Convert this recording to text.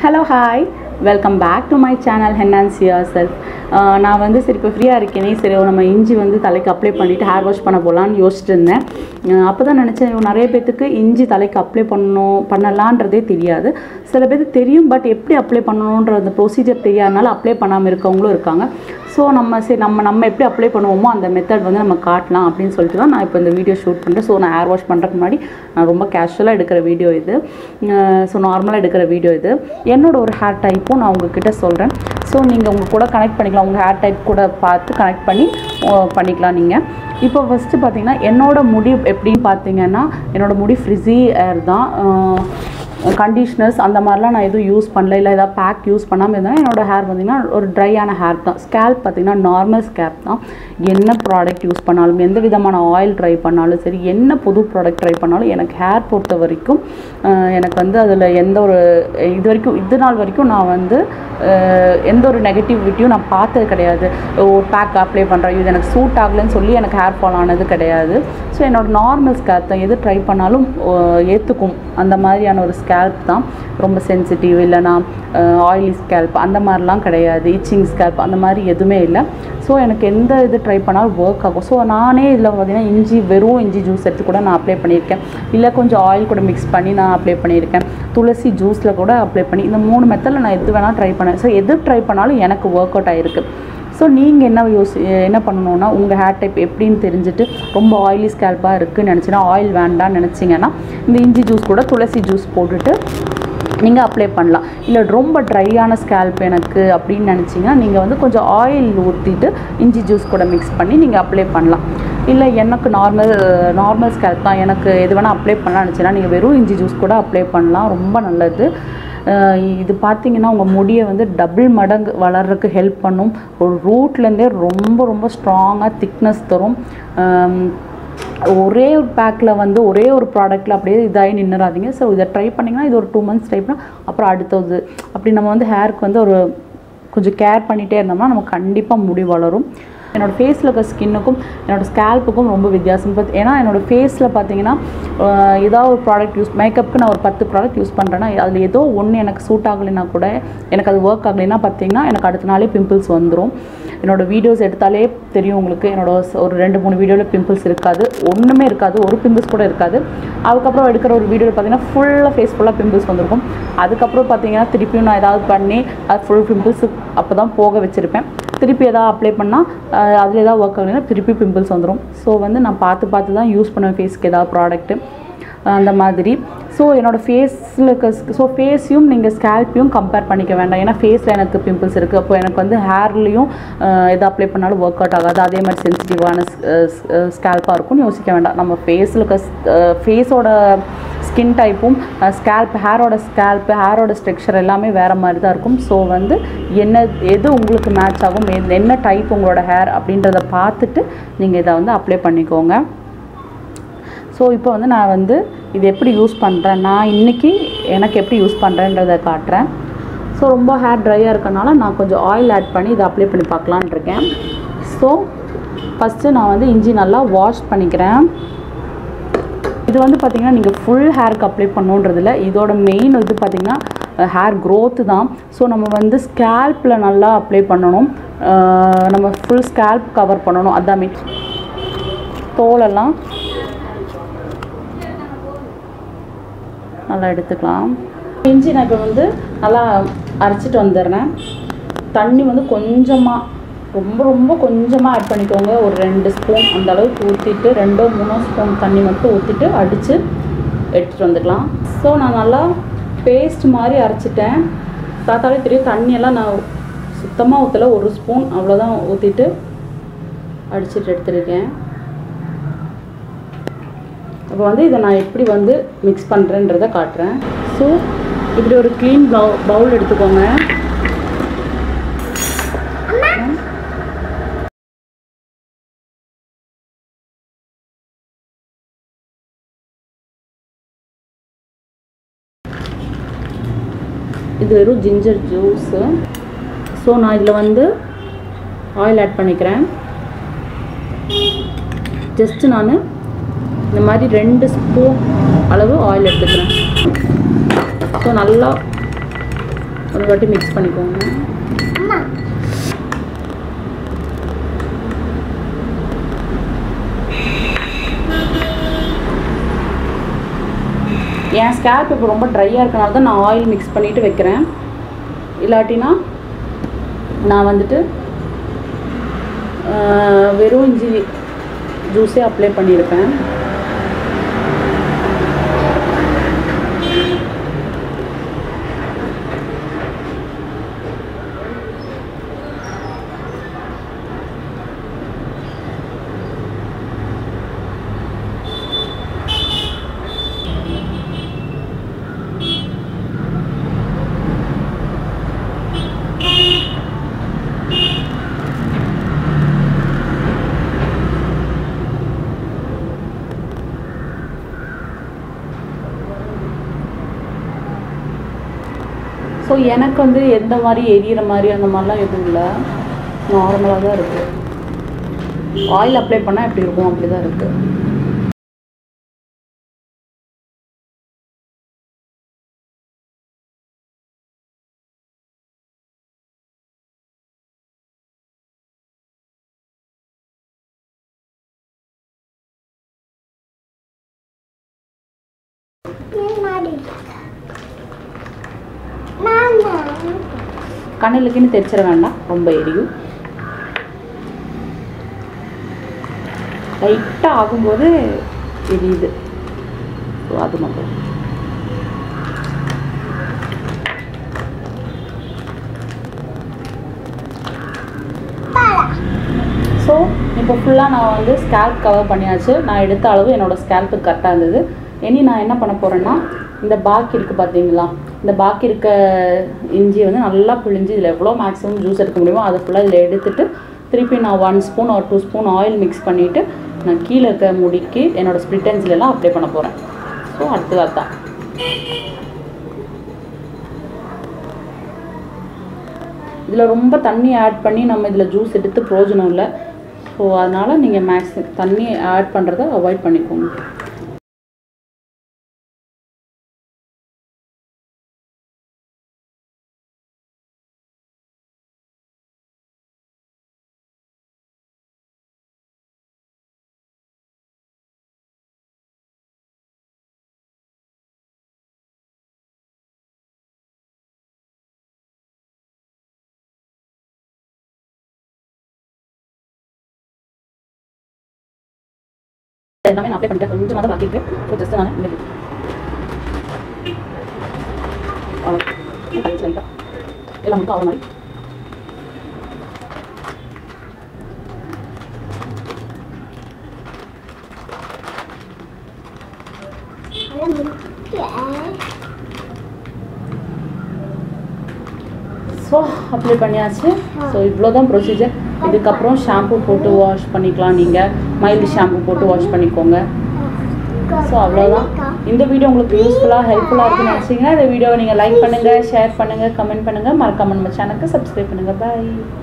Hello, hi. Welcome back to my channel Enhance Yourself. நான் வந்து சரி இப்போ ஃப்ரீயாக இருக்கேனே, சரி நம்ம இஞ்சி வந்து தலைக்கு அப்ளை பண்ணிவிட்டு ஹேர் வாஷ் பண்ண போகலான்னு யோசிச்சுட்டு இருந்தேன். அப்போ தான் நினச்சேன், நிறைய பேத்துக்கு இஞ்சி தலைக்கு அப்ளை பண்ணலான்றதே தெரியாது. சில பேருக்கு தெரியும், பட் எப்படி அப்ளை பண்ணணுன்ற அந்த ப்ரொசீஜர் தெரியாதனால அப்ளை பண்ணாமல் இருக்கவங்களும் இருக்காங்க. ஸோ நம்ம எப்படி அப்ளை பண்ணுவோமோ அந்த மெத்தட் வந்து நம்ம காட்டலாம் அப்படின்னு சொல்லிட்டு தான் நான் இப்போ இந்த வீடியோ ஷூட் பண்ணுறேன். ஸோ நான் ஹேர் வாஷ் பண்ணுறதுக்கு முன்னாடி நான் ரொம்ப கேஷுவலாக எடுக்கிற வீடியோ இது. ஸோ நார்மலாக எடுக்கிற வீடியோ இது. என்னோட ஒரு ஹேர் டைப்பும் நான் உங்ககிட்ட சொல்கிறேன். ஸோ நீங்கள் உங்கள் கூட கனெக்ட் பண்ணிக்கலாம், உங்கள் ஹேர் டைப் கூட பார்த்து கனெக்ட் பண்ணிக்கலாம் நீங்கள். இப்போ ஃபஸ்ட்டு பார்த்தீங்கன்னா என்னோடய முடி எப்படின்னு பார்த்தீங்கன்னா, என்னோடய முடி ஃப்ரிஸி ஹேர் தான். கண்டிஷ்னர்ஸ் அந்த மாதிரிலாம் நான் எதுவும் யூஸ் பண்ணல, இல்லை ஏதாவது பேக் யூஸ் பண்ணாமல் இருந்தால் என்னோடய ஹேர் பார்த்திங்கன்னா ஒரு ட்ரையான ஹேர் தான். ஸ்கேல்ப் பார்த்திங்கன்னா நார்மல் ஸ்கேல்ப் தான். என்ன ப்ராடக்ட் யூஸ் பண்ணாலும், எந்த விதமான ஆயில் ட்ரை பண்ணாலும் சரி, என்ன புது ப்ராடக்ட் ட்ரை பண்ணாலும் எனக்கு ஹேர் பொறுத்த வரைக்கும் எனக்கு வந்து அதில் எந்த ஒரு இது நாள் வரைக்கும் நான் வந்து எந்த ஒரு நெகட்டிவிட்டியும் நான் பார்த்தது கிடையாது. ஒரு பேக் அப்ளை பண்ணுறேன், இது எனக்கு சூட் ஆகலைன்னு சொல்லி எனக்கு ஹேர் ஃபால் ஆனது கிடையாது. ஸோ என்னோடய நார்மல் ஸ்கேல்ப் தான், எது ட்ரை பண்ணாலும் ஏற்றுக்கும் அந்த மாதிரியான ஒரு ஸ்கேல்ப் தான். ரொம்ப சென்சிட்டிவ் இல்லைனா ஆயிலி ஸ்கேல்ப் அந்த மாதிரிலாம் கிடையாது, இச்சிங் ஸ்கேல்ப் அந்த மாதிரி எதுவுமே இல்லை. ஸோ எனக்கு எந்த இது ட்ரை பண்ணாலும் ஒர்க் ஆகும். ஸோ நானே இதில் பார்த்திங்கன்னா வெறும் இஞ்சி ஜூஸ் எடுத்து கூட நான் அப்ளை பண்ணியிருக்கேன், இல்லை கொஞ்சம் ஆயில் கூட மிக்ஸ் பண்ணி நான் அப்ளை பண்ணியிருக்கேன், துளசி ஜூஸில் கூட அப்ளை பண்ணி, இந்த 3 மெத்தடில் நான் எது வேணால் ட்ரை பண்ணேன். ஸோ எது ட்ரை பண்ணாலும் எனக்கு ஒர்க் அவுட் ஆகிருக்கு. ஸோ நீங்கள் என்ன பண்ணணுன்னா, உங்கள் ஹேர் டைப் எப்படின்னு தெரிஞ்சுட்டு ரொம்ப ஆயிலி ஸ்கேல்பாக இருக்குதுன்னு நினச்சின்னா, ஆயில் வேண்டான்னு நினச்சிங்கன்னா இந்த இஞ்சி ஜூஸ் கூட துளசி ஜூஸ் போட்டுட்டு நீங்கள் அப்ளை பண்ணலாம். இல்லை ரொம்ப ட்ரையான ஸ்கேல்ப் எனக்கு அப்படின்னு நினச்சிங்கன்னா நீங்கள் வந்து கொஞ்சம் ஆயில் ஊற்றிட்டு இஞ்சி ஜூஸ் கூட மிக்ஸ் பண்ணி நீங்கள் அப்ளை பண்ணலாம். இல்லை எனக்கு நார்மல் ஸ்கேல்ப் தான், எனக்கு எது வேணால் அப்ளை பண்ணலாம்னு நினச்சின்னா நீங்கள் வெறும் இஞ்சி ஜூஸ் கூட அப்ளை பண்ணலாம், ரொம்ப நல்லது. இது பார்த்திங்கன்னா உங்கள் முடியை வந்து டபுள் மடங்கு வளர்கிறதுக்கு ஹெல்ப் பண்ணும். ஒரு ரூட்லேருந்தே ரொம்ப ரொம்ப ஸ்ட்ராங்காக திக்னஸ் தரும். ஒரே ஒரு பேக்கில் வந்து ஒரே ஒரு ப்ராடக்ட்டில் அப்படியே இதாகி நின்றுறாதீங்க. ஸோ இதை ட்ரை பண்ணிங்கன்னா இது ஒரு 2 months ட்ரை பண்ணால் அப்புறம் அடுத்தது அப்படி நம்ம வந்து ஹேருக்கு வந்து கொஞ்சம் கேர் பண்ணிகிட்டே இருந்தோம்னா நமக்கு கண்டிப்பாக முடி வளரும். என்னோடய ஃபேஸில் இருக்க ஸ்கின்னுக்கும் என்னோடய ஸ்கேல்ப்புக்கும் ரொம்ப வித்தியாசம். ஏன்னா என்னோடய ஃபேஸில் பார்த்தீங்கன்னா ஏதாவது ஒரு ப்ராடக்ட் மேக்கப்புக்கு நான் ஒரு 10 ப்ராடக்ட் யூஸ் பண்ணுறேன்னா அதில் ஏதோ ஒன்று எனக்கு சூட் ஆகலைன்னா கூட, எனக்கு அது ஒர்க் ஆகலைன்னா பார்த்தீங்கன்னா எனக்கு அடுத்த நாளே பிம்பிள்ஸ் வந்துடும். என்னோடய வீடியோஸ் எடுத்தாலே தெரியும் உங்களுக்கு, ஒரு 2-3 வீடியோவில் பிம்பிள்ஸ் இருக்காது, ஒன்றுமே இருக்காது, ஒரு பிம்பிள்ஸ் கூட இருக்காது. அதுக்கப்புறம் எடுக்கிற ஒரு வீடியோவில் பார்த்தீங்கன்னா ஃபேஸ் ஃபுல்லாக பிம்பிள்ஸ் வந்திருக்கும். அதுக்கப்புறம் பார்த்தீங்கன்னா திருப்பியும் நான் ஏதாவது பண்ணி அது ஃபுல் பிம்பிள்ஸ் அப்போ தான் போக வச்சுருப்பேன். திருப்பி எதாவது அப்ளை பண்ணால் அதில் ஏதாவது ஒர்க் ஆகலைன்னா திருப்பி பிம்பிள்ஸ் வந்துடும். ஸோ வந்து நான் பார்த்து தான் யூஸ் பண்ணுவேன் ஃபேஸ்க்கு ஏதாவது ப்ராடக்ட்டு அந்த மாதிரி. ஸோ என்னோடய ஃபேஸில் இருக்க ஃபேஸையும் நீங்கள் ஸ்கேல்ப்பையும் கம்பேர் பண்ணிக்க வேண்டாம். ஏன்னா ஃபேஸில் எனக்கு பிம்பிள்ஸ் இருக்குது, அப்போ எனக்கு வந்து ஹேர்லேயும் எது அப்ளை பண்ணாலும் ஒர்க் அவுட் ஆகாது, அதே மாதிரி சென்சிட்டிவான ஸ்கேல்ப்பாக இருக்கும்னு யோசிக்க வேண்டாம். நம்ம ஃபேஸில் இருக்க ஃபேஸோட ஸ்கின் டைப்பும் ஹேரோட ஸ்ட்ரக்சர் எல்லாமே வேறு மாதிரி தான் இருக்கும். ஸோ வந்து எது உங்களுக்கு மேட்ச் ஆகும், என்ன டைப் உங்களோட ஹேர் அப்படின்றத பார்த்துட்டு நீங்கள் இதை வந்து அப்ளை பண்ணிக்கோங்க. ஸோ இப்போ வந்து நான் வந்து இது எப்படி யூஸ் பண்ணுறேன், நான் இன்றைக்கி எனக்கு எப்படி யூஸ் பண்ணுறேன்றதை காட்டுறேன். ஸோ ரொம்ப ஹேர் ட்ரையாக இருக்கனால நான் கொஞ்சம் ஆயில் ஆட் பண்ணி இதை அப்ளை பண்ணி பார்க்கலான்னு இருக்கேன். ஸோ ஃபஸ்ட்டு நான் வந்து இஞ்சி நல்லா வாஷ் பண்ணிக்கிறேன். இது வந்து பார்த்திங்கன்னா நீங்கள் ஃபுல் ஹேருக்கு அப்ளை பண்ணணுன்றதில்ல, இதோட மெயின் இது பார்த்திங்கன்னா ஹேர் க்ரோத்து தான். ஸோ நம்ம வந்து ஸ்கேல்ப்பில் நல்லா அப்ளை பண்ணணும், நம்ம ஃபுல் ஸ்கேல்ப் கவர் பண்ணணும். அதான் மீன் தோலெல்லாம் நல்லா எடுத்துக்கலாம். இஞ்சி நான் இப்போ வந்து நல்லா அரைச்சிட்டு வந்துடுறேன். தண்ணி வந்து ரொம்ப கொஞ்சமாக ஆட் பண்ணிக்கோங்க. ஒரு 2 ஸ்பூன் அந்த அளவுக்கு ஊற்றிட்டு 2-3 ஸ்பூன் தண்ணி மட்டும் ஊற்றிட்டு அடித்து எடுத்துகிட்டு வந்துக்கலாம். ஸோ நான் நல்லா பேஸ்ட் மாதிரி அரைச்சிட்டேன். பார்த்தாலே தெரியும், தண்ணியெல்லாம் நான் சுத்தமாக ஊற்றலை, 1 ஸ்பூன் அவ்வளோதான் ஊற்றிட்டு அடிச்சுட்டு எடுத்துருக்கேன். அப்போ வந்து இதை நான் எப்படி வந்து மிக்ஸ் பண்ணுறேன்றதை காட்டுறேன். ஸோ இப்படி ஒரு க்ளீன் பவுல் எடுத்துக்கோங்க. இது வெறும் ஜிஞ்சர் ஜூஸு. ஸோ நான் இதில் வந்து ஆயில் ஆட் பண்ணிக்கிறேன். ஜஸ்ட்டு நான் இந்த மாதிரி 2 ஸ்பூன் அளவு ஆயில் எடுத்துக்கிறேன். ஸோ நல்லா ஒரு வாட்டி மிக்ஸ் பண்ணிக்கோங்க. என் ஸ்கேல்ப் இப்போ ரொம்ப ட்ரையாக இருக்கனால தான் நான் ஆயில் மிக்ஸ் பண்ணிவிட்டு வைக்கிறேன். இல்லாட்டினா நான் வந்துட்டு வெறும் இஞ்சி ஜூஸே அப்ளை பண்ணியிருப்பேன். ஸோ எனக்கு வந்து எந்த மாதிரி எரியிற மாதிரி அந்த மாதிரிலாம் எதுவும் இல்லை, நார்மலாக தான் இருக்குது. ஆயில் அப்ளை பண்ணால் எப்படி இருக்கும் அப்படி தான் இருக்குது. கண்ணுக்குன்னு தெரிச்சிட வேண்டாம், ரொம்ப எரியும். லைட்டாக ஆகும்போது எரியுது, ஸோ அது மட்டும். ஸோ இப்போ ஃபுல்லாக நான் வந்து ஸ்கேல்ப் கவர் பண்ணியாச்சு. நான் எடுத்த அளவு என்னோடய ஸ்கேல்ப்புக்கு கரெக்டாக இருந்தது. இனி நான் என்ன பண்ண போகிறேன்னா, இந்த பாக்கி இருக்குது பார்த்தீங்களா, இந்த பாக்கி இருக்க இஞ்சி வந்து நல்லா பிழிஞ்சு இதில் எவ்வளோ மேக்ஸிமம் ஜூஸ் எடுக்க முடியுமோ அதை ஃபுல்லாக இதில் எடுத்துகிட்டு திருப்பி நான் 1 spoon or 2 spoon oil mix பண்ணிவிட்டு நான் கீழே இருக்க முடிக்கு என்னோடய ஸ்ப்ளிட் எண்ட்ஸ்லாம் அப்ளை பண்ண போகிறேன். ஸோ அடுத்ததாக தான் இதில் ரொம்ப தண்ணி ஆட் பண்ணி நம்ம இதில் ஜூஸ் எடுத்து பிரயோஜனம் இல்லை. ஸோ அதனால் நீங்கள் மேக்ஸிமம் தண்ணி ஆட் பண்ணுறதை அவாய்ட் பண்ணிக்கோங்க. எல்லாமே நான் அப்ளை பண்ணிட்டேன், கொஞ்சமாக தான் பாக்கி இருக்கு. ஸோ ஜஸ்ட் நான் இந்த லைட்டாக எல்லாம் மட்டும் ஆகும் மாதிரி ஸோ அப்ளை பண்ணியாச்சு. ஸோ இவ்வளோ தான் ப்ரொசீஜர். இதுக்கப்புறம் ஷாம்பு போட்டு வாஷ் பண்ணிக்கலாம், நீங்கள் மைல்டு ஷாம்பு போட்டு வாஷ் பண்ணிக்கோங்க. ஸோ அவ்வளோதான். இந்த வீடியோ உங்களுக்கு யூஸ்ஃபுல்லாக ஹெல்ப்ஃபுல்லாக இருக்குன்னு நினச்சிங்கன்னா இந்த வீடியோவை நீங்கள் லைக் பண்ணுங்கள், ஷேர் பண்ணுங்கள், கமெண்ட் பண்ணுங்கள், மறக்காம நம்ம சேனலுக்கு சப்ஸ்கிரைப் பண்ணுங்கள். பாய்.